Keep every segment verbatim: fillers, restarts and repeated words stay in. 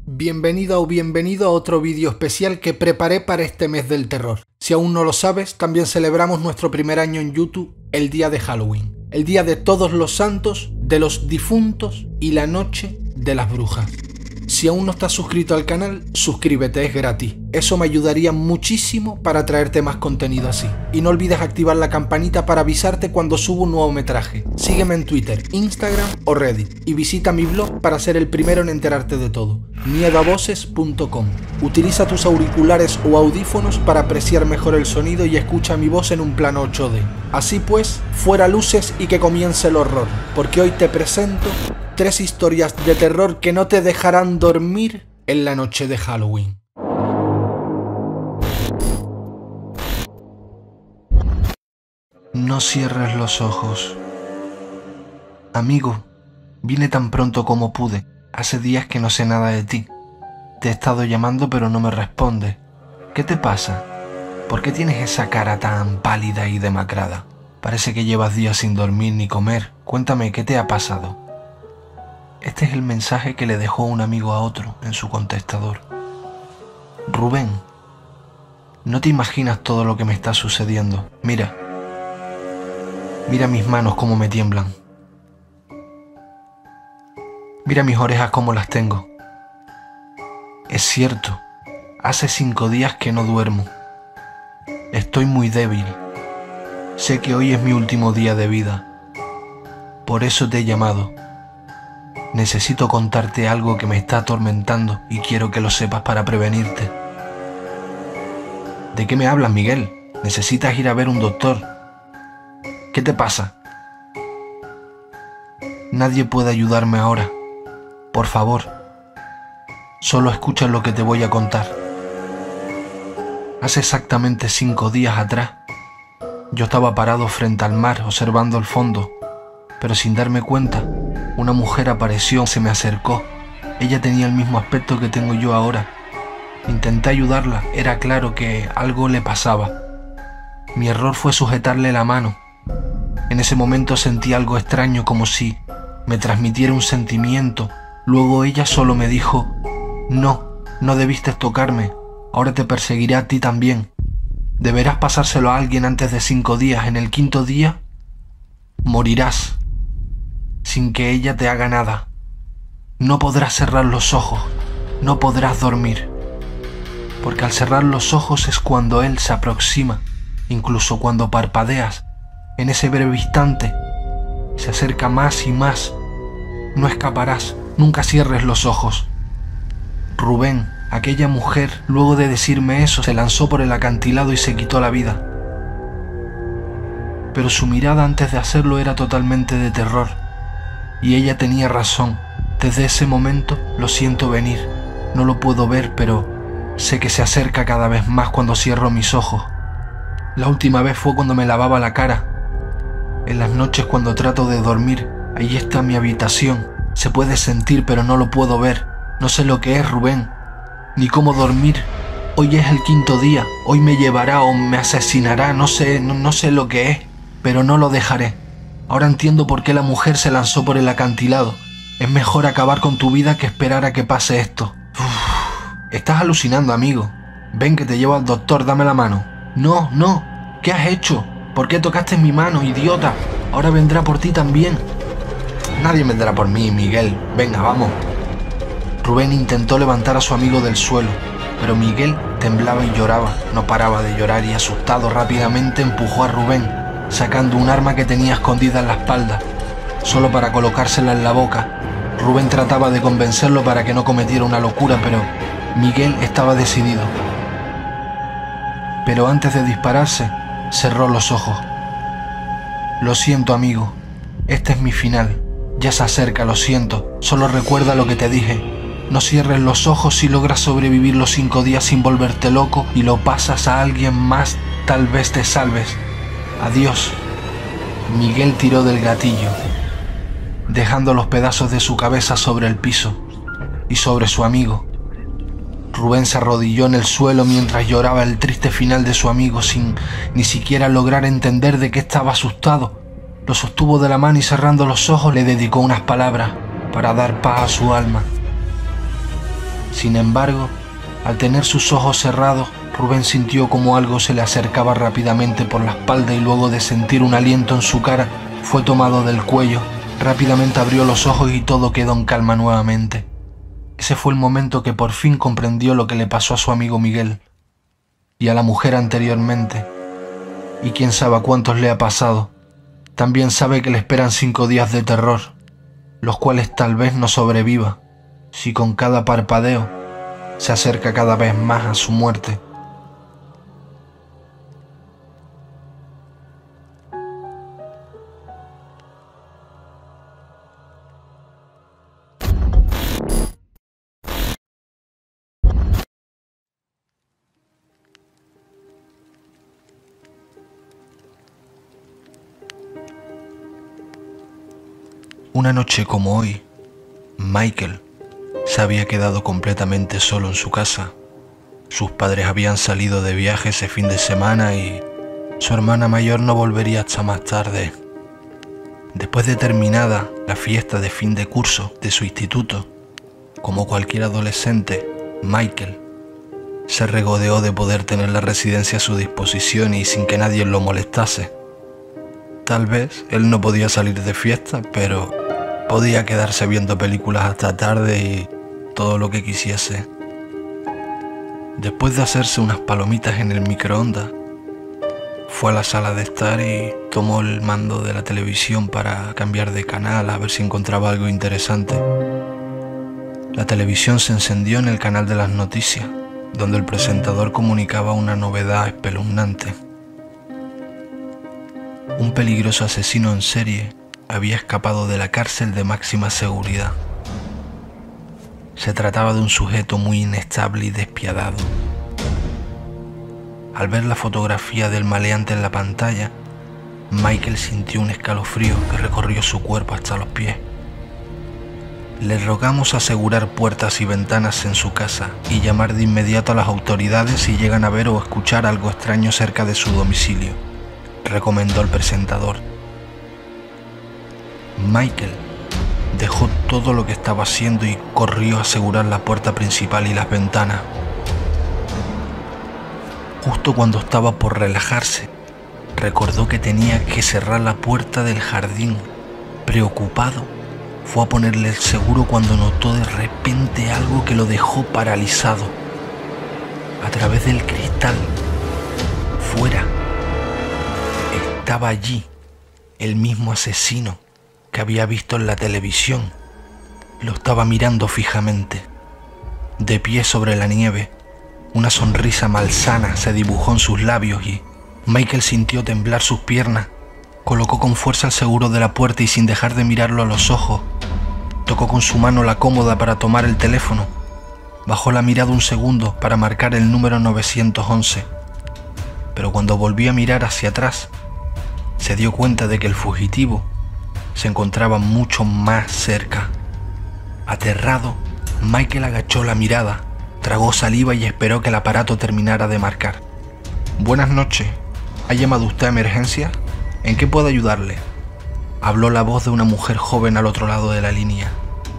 Bienvenida o bienvenido a otro vídeo especial que preparé para este mes del terror. Si aún no lo sabes, también celebramos nuestro primer año en YouTube, el día de Halloween. El día de todos los santos, de los difuntos y la noche de las brujas. Si aún no estás suscrito al canal, suscríbete, es gratis. Eso me ayudaría muchísimo para traerte más contenido así. Y no olvides activar la campanita para avisarte cuando subo un nuevo metraje. Sígueme en Twitter, Instagram o Reddit. Y visita mi blog para ser el primero en enterarte de todo. miedo a voces punto com. Utiliza tus auriculares o audífonos para apreciar mejor el sonido y escucha mi voz en un plano ocho D. Así pues, fuera luces y que comience el horror. Porque hoy te presento tres historias de terror que no te dejarán dormir en la noche de Halloween. No cierres los ojos. Amigo, vine tan pronto como pude. Hace días que no sé nada de ti. Te he estado llamando pero no me respondes. ¿Qué te pasa? ¿Por qué tienes esa cara tan pálida y demacrada? Parece que llevas días sin dormir ni comer. Cuéntame, ¿qué te ha pasado? Este es el mensaje que le dejó un amigo a otro en su contestador. Rubén, no te imaginas todo lo que me está sucediendo. Mira, mira mis manos cómo me tiemblan. Mira mis orejas cómo las tengo. Es cierto, hace cinco días que no duermo. Estoy muy débil. Sé que hoy es mi último día de vida. Por eso te he llamado. Necesito contarte algo que me está atormentando y quiero que lo sepas para prevenirte. ¿De qué me hablas, Miguel? Necesitas ir a ver un doctor. ¿Qué te pasa? Nadie puede ayudarme ahora. Por favor, solo escucha lo que te voy a contar. Hace exactamente cinco días atrás, yo estaba parado frente al mar observando el fondo, pero sin darme cuenta, una mujer apareció, se me acercó. Ella tenía el mismo aspecto que tengo yo ahora. Intenté ayudarla, era claro que algo le pasaba. Mi error fue sujetarle la mano. En ese momento sentí algo extraño, como si me transmitiera un sentimiento. Luego ella solo me dijo, no, no debiste tocarme, ahora te perseguiré a ti también. Deberás pasárselo a alguien antes de cinco días. En el quinto día, morirás. Sin que ella te haga nada. No podrás cerrar los ojos, no podrás dormir. Porque al cerrar los ojos es cuando él se aproxima, incluso cuando parpadeas, en ese breve instante, se acerca más y más. No escaparás, nunca cierres los ojos. Rubén, aquella mujer, luego de decirme eso, se lanzó por el acantilado y se quitó la vida. Pero su mirada antes de hacerlo era totalmente de terror. Y ella tenía razón. Desde ese momento lo siento venir. No lo puedo ver, pero sé que se acerca cada vez más cuando cierro mis ojos. La última vez fue cuando me lavaba la cara. En las noches cuando trato de dormir, ahí está mi habitación. Se puede sentir, pero no lo puedo ver. No sé lo que es, Rubén, ni cómo dormir. Hoy es el quinto día. Hoy me llevará o me asesinará. No sé, no, no sé lo que es, pero no lo dejaré. Ahora entiendo por qué la mujer se lanzó por el acantilado. Es mejor acabar con tu vida que esperar a que pase esto. Uf, estás alucinando, amigo. Ven que te llevo al doctor, dame la mano. No, no. ¿Qué has hecho? ¿Por qué tocaste mi mano, idiota? Ahora vendrá por ti también. Nadie vendrá por mí, Miguel. Venga, vamos. Rubén intentó levantar a su amigo del suelo, pero Miguel temblaba y lloraba. No paraba de llorar y asustado rápidamente empujó a Rubén, sacando un arma que tenía escondida en la espalda, solo para colocársela en la boca. Rubén trataba de convencerlo para que no cometiera una locura, pero Miguel estaba decidido. Pero antes de dispararse, cerró los ojos. Lo siento, amigo, este es mi final. Ya se acerca, lo siento. Solo recuerda lo que te dije. No cierres los ojos. Si logras sobrevivir los cinco días sin volverte loco y lo pasas a alguien más, tal vez te salves. Adiós. Miguel tiró del gatillo, dejando los pedazos de su cabeza sobre el piso y sobre su amigo. Rubén se arrodilló en el suelo mientras lloraba el triste final de su amigo, sin ni siquiera lograr entender de qué estaba asustado. Lo sostuvo de la mano y cerrando los ojos le dedicó unas palabras para dar paz a su alma. Sin embargo, al tener sus ojos cerrados, Rubén sintió como algo se le acercaba rápidamente por la espalda y luego de sentir un aliento en su cara, fue tomado del cuello. Rápidamente abrió los ojos y todo quedó en calma nuevamente. Ese fue el momento que por fin comprendió lo que le pasó a su amigo Miguel y a la mujer anteriormente. Y quién sabe a cuántos le ha pasado. También sabe que le esperan cinco días de terror, los cuales tal vez no sobreviva, si con cada parpadeo se acerca cada vez más a su muerte. Una noche como hoy, Michael se había quedado completamente solo en su casa. Sus padres habían salido de viaje ese fin de semana y su hermana mayor no volvería hasta más tarde. Después de terminada la fiesta de fin de curso de su instituto, como cualquier adolescente, Michael se regodeó de poder tener la residencia a su disposición y sin que nadie lo molestase. Tal vez él no podía salir de fiesta, pero podía quedarse viendo películas hasta tarde y todo lo que quisiese. Después de hacerse unas palomitas en el microondas, fue a la sala de estar y tomó el mando de la televisión para cambiar de canal a ver si encontraba algo interesante. La televisión se encendió en el canal de las noticias, donde el presentador comunicaba una novedad espeluznante. Un peligroso asesino en serie había escapado de la cárcel de máxima seguridad. Se trataba de un sujeto muy inestable y despiadado. Al ver la fotografía del maleante en la pantalla, Michael sintió un escalofrío que recorrió su cuerpo hasta los pies. Le rogamos asegurar puertas y ventanas en su casa y llamar de inmediato a las autoridades si llegan a ver o escuchar algo extraño cerca de su domicilio, recomendó el presentador. Michael dejó todo lo que estaba haciendo y corrió a asegurar la puerta principal y las ventanas. Justo cuando estaba por relajarse, recordó que tenía que cerrar la puerta del jardín. Preocupado, fue a ponerle el seguro cuando notó de repente algo que lo dejó paralizado. A través del cristal, fuera, estaba allí el mismo asesino que había visto en la televisión. Lo estaba mirando fijamente. De pie sobre la nieve, una sonrisa malsana se dibujó en sus labios y Michael sintió temblar sus piernas. Colocó con fuerza el seguro de la puerta y sin dejar de mirarlo a los ojos, tocó con su mano la cómoda para tomar el teléfono. Bajó la mirada un segundo para marcar el número novecientos once, pero cuando volvió a mirar hacia atrás, se dio cuenta de que el fugitivo se encontraba mucho más cerca. Aterrado, Michael agachó la mirada, tragó saliva y esperó que el aparato terminara de marcar. Buenas noches, ¿ha llamado usted a emergencia? ¿En qué puedo ayudarle? Habló la voz de una mujer joven al otro lado de la línea.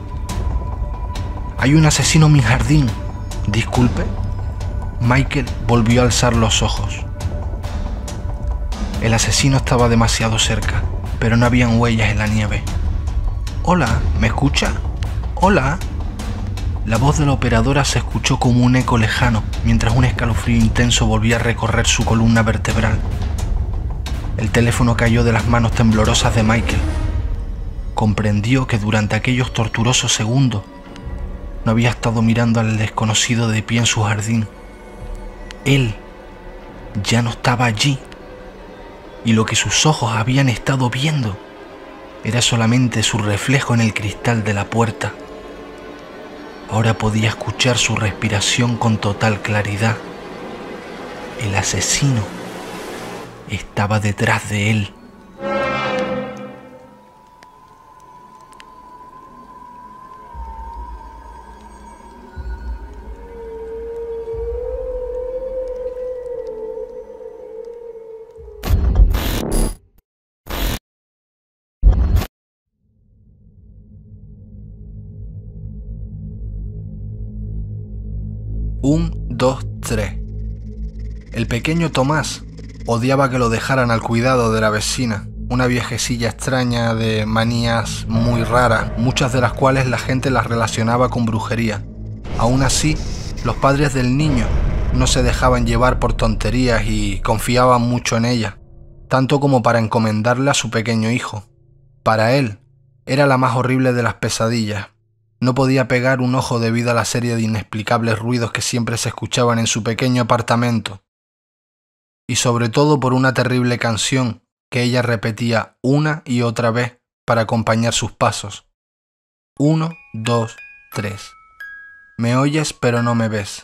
Hay un asesino en mi jardín. Disculpe. Michael volvió a alzar los ojos. El asesino estaba demasiado cerca, pero no habían huellas en la nieve. Hola, ¿me escucha? Hola. La voz de la operadora se escuchó como un eco lejano, mientras un escalofrío intenso volvía a recorrer su columna vertebral. El teléfono cayó de las manos temblorosas de Michael. Comprendió que durante aquellos torturosos segundos no había estado mirando al desconocido de pie en su jardín. Él ya no estaba allí, y lo que sus ojos habían estado viendo era solamente su reflejo en el cristal de la puerta. Ahora podía escuchar su respiración con total claridad. El asesino estaba detrás de él. Un, dos, tres. El pequeño Tomás odiaba que lo dejaran al cuidado de la vecina, una viejecilla extraña de manías muy raras, muchas de las cuales la gente las relacionaba con brujería. Aún así, los padres del niño no se dejaban llevar por tonterías y confiaban mucho en ella, tanto como para encomendarle a su pequeño hijo. Para él, era la más horrible de las pesadillas. No podía pegar un ojo debido a la serie de inexplicables ruidos que siempre se escuchaban en su pequeño apartamento. Y sobre todo por una terrible canción que ella repetía una y otra vez para acompañar sus pasos. Uno, dos, tres. Me oyes pero no me ves.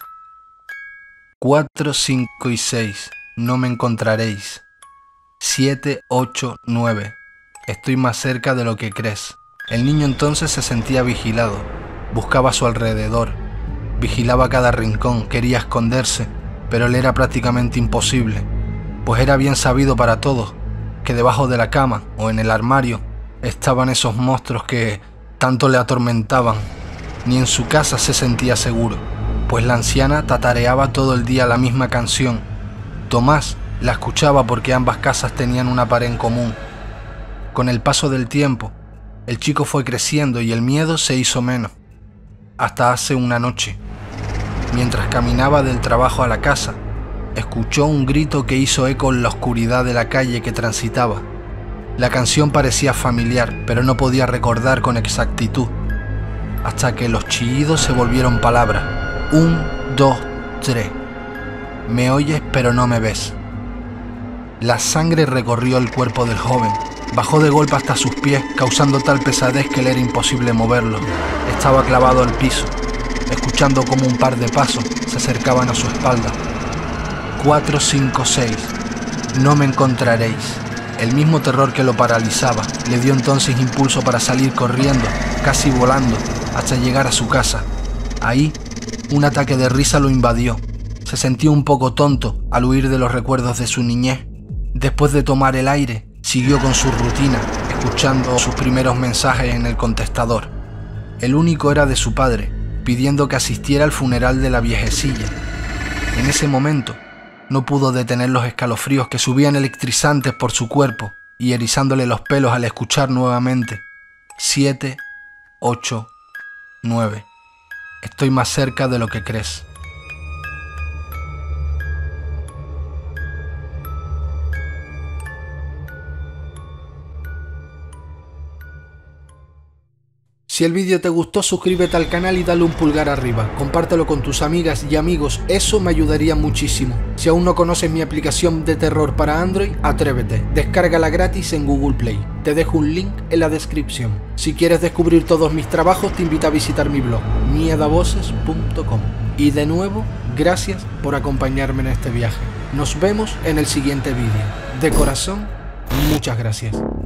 Cuatro, cinco y seis. No me encontraréis. Siete, ocho, nueve. Estoy más cerca de lo que crees. El niño entonces se sentía vigilado. Buscaba a su alrededor. Vigilaba cada rincón, quería esconderse, pero le era prácticamente imposible, pues era bien sabido para todos que debajo de la cama o en el armario estaban esos monstruos que tanto le atormentaban. Ni en su casa se sentía seguro, pues la anciana tatareaba todo el día la misma canción. Tomás la escuchaba porque ambas casas tenían una pared en común. Con el paso del tiempo, el chico fue creciendo y el miedo se hizo menos, hasta hace una noche. Mientras caminaba del trabajo a la casa, escuchó un grito que hizo eco en la oscuridad de la calle que transitaba. La canción parecía familiar, pero no podía recordar con exactitud, hasta que los chillidos se volvieron palabras. Un, dos, tres. Me oyes pero no me ves. La sangre recorrió el cuerpo del joven. Bajó de golpe hasta sus pies, causando tal pesadez que le era imposible moverlo. Estaba clavado al piso, escuchando como un par de pasos se acercaban a su espalda. Cuatro, cinco, seis. No me encontraréis. El mismo terror que lo paralizaba le dio entonces impulso para salir corriendo, casi volando, hasta llegar a su casa. Ahí, un ataque de risa lo invadió. Se sentía un poco tonto al huir de los recuerdos de su niñez. Después de tomar el aire, siguió con su rutina, escuchando sus primeros mensajes en el contestador. El único era de su padre, pidiendo que asistiera al funeral de la viejecilla. En ese momento, no pudo detener los escalofríos que subían electrizantes por su cuerpo y erizándole los pelos al escuchar nuevamente. Siete, ocho, nueve. Estoy más cerca de lo que crees. Si el vídeo te gustó, suscríbete al canal y dale un pulgar arriba. Compártelo con tus amigas y amigos, eso me ayudaría muchísimo. Si aún no conoces mi aplicación de terror para Android, atrévete. Descárgala gratis en Google Play. Te dejo un link en la descripción. Si quieres descubrir todos mis trabajos, te invito a visitar mi blog, miedavoces punto com. Y de nuevo, gracias por acompañarme en este viaje. Nos vemos en el siguiente vídeo. De corazón, muchas gracias.